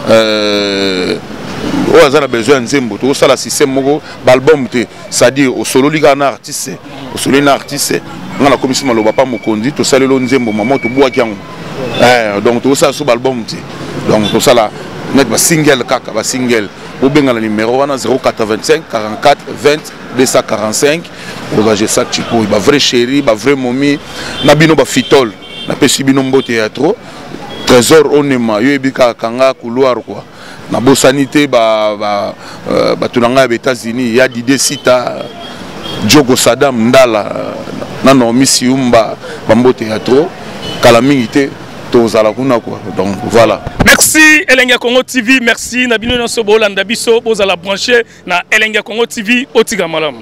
Speaker 1: oh azana besoin nzembo to sala système moko ba album te c'est-à-dire au solo liga na artiste au solo na artiste ngana komisi maloba pa mokondi to salelo nzembo maman to boaki yango donc to sala sous album te donc to sala net ba single kaka ba single obenga la numéro wana 085 44 20 245 ozaje ça Chipoi ba vrai chéri ba vrai momi na bino ba fitol na pesi bino mbote ya trop trésor onema yo ebika kanga couloir quoi na bosanité ba tunanga ya États-Unis ya Didé Sita Diogo Saddam Ndala na Nomi Siumba ba mbote ya trop kala mingi te tozala kuna quoi donc voilà.
Speaker 2: Merci Elenga Congo TV, merci Nabino Nsobo Landa biso bozala branché na Elenga Congo TV otiga malam.